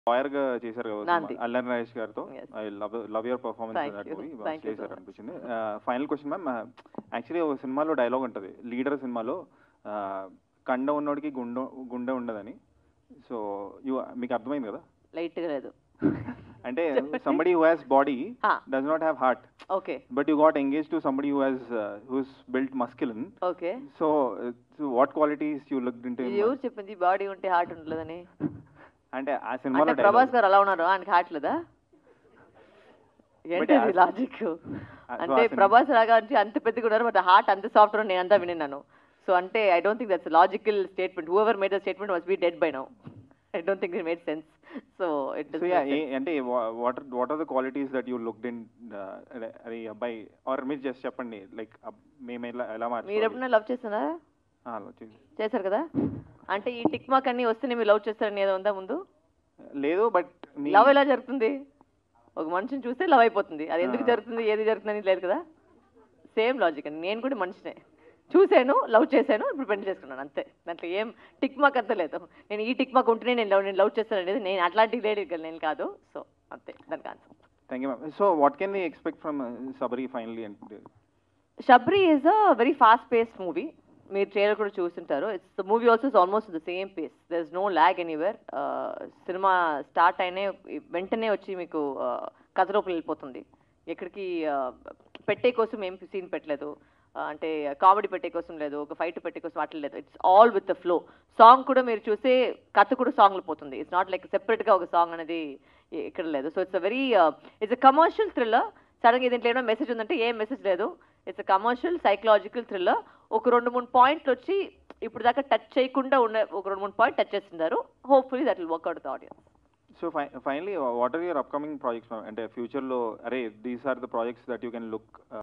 Lawyer గా చేశారు కదా నాంది. అల్లరి నరేష్ గారితో. Yes. I love your performance Thank in that you. Movie. Thank you so చేశారు much. అనిపించింది. ఫైనల్ క్వశ్చన్ మ్యామ్, యాక్చువల్లీ ఒక సినిమాలో డైలాగ్ ఉంటుంది, లీడర్ సినిమాలో, కండ ఉన్నోడికి గుండె ఉండదని. సో మీకు అర్థమైంది కదా? లైట్ గా లేదు. అంటే somebody who has body does not have heart. Okay. But you got engaged to somebody who's built masculine. Okay. So what qualities you looked into him? ఎవరు చెప్పింది బాడీ ఉంటే హార్ట్ ఉండలేదని? అంటే ఆ సినిమాలో ప్రభాస్ గారు అలా ఉన్నారు, ఆయనకి హార్ట్ లేదా? ఏంటి లాజిక్? అంటే ప్రభాస్ లాగా అంటే అంత పెద్దగా ఉన్నారు, బట్ హార్ట్ అంత సాఫ్ట్ ఉన్నారు, నేను అంతా విన్నాను. సో అంటే I don't think that's logical statement. Whoever made the statement was be dead by now. I don't think it made sense. So it doesn't. So yeah, and what are the qualities that you looked in అరే అబ్బాయి, are మీరు just చెప్పండి, like మేము ఎలా మార్చాలి? మీరు ఎప్పుడైనా love చేస్తున్నారా? చేశారు కదా. అంటే ఈ టిక్ మార్క్ అన్ని వస్తేనే మీరు లవ్ చేస్తారని ఏదో ఉందా ముందు? లేదు. బట్ లవ్ ఎలా జరుగుతుంది? ఒక మనిషిని చూస్తే లవ్ అయిపోతుంది. అది ఎందుకు జరుగుతుంది, ఏది జరుగుతుందని లేదు కదా. సేమ్ లాజిక్ అండి. నేను కూడా మనిషినే, చూశాను, లవ్ చేశాను, ఇప్పుడు పెళ్లి చేసుకున్నాను, అంతే. దాంట్లో ఏం టిక్ మార్క్ అంత లేదు. నేను ఈ టిక్ మార్క్ ఉంటేనే నేను లవ్ చేస్తాను అనేది నేను అట్లాంటి లేడీ నేను కాదు. సో అంతే దానికి answer. Thank you ma'am. So what can we expect from Sabari finally? అంటే Sabari is a very fast paced movie. మీరు ట్రైలర్ కూడా చూస్తుంటారు. It's the movie also is almost the same pace. There is no lag anywhere. సినిమా start అయినే వెంటనే వచ్చి మీకు కథలోకి వెళ్ళిపోతుంది. ఎక్కడికి పెట్టే కోసం ఏం సీన్ పెట్టలేదు, అంటే కామెడీ పెట్టే కోసం లేదు, ఒక ఫైట్ పెట్టే కోసం అట్లా లేదు. It's all with the flow. Song కూడా మీరు చూస్తే కథ కూడా సాంగ్లో పోతుంది. ఇట్స్ నాట్ లైక్ సెపరేట్గా ఒక సాంగ్ అనేది ఇక్కడ లేదు. So it's a very it's a commercial thriller. సడన్గా దీంట్లో ఏమైనా మెసేజ్ ఉందంటే ఏం మెసేజ్ లేదు. It's a commercial psychological thriller. ఒక 2-3 పాయింట్లు వచ్చి ఇప్పుడు దాకా టచ్ చేయకుండా ఉన్న ఒక 2-3 పాయింట్ టచ్ చేస్తున్నారు. Hopefully that will work out the audience. So finally what are your upcoming projects? అంటే ఫ్యూచర్లో are these are the projects that you can look